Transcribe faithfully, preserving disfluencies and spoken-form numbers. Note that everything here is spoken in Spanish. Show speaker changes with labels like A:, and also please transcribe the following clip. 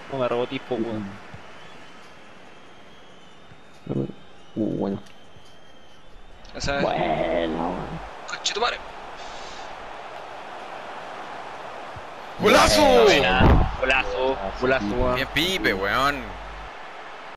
A: No me rebotís, po, weón.
B: Uh, bueno.
C: Esa es.
B: Bueno.
C: ¡Conchetumare!
B: Buena.
C: ¡Golazo!
A: Golazo, golazo, weón.
C: Bien Pipe, weón.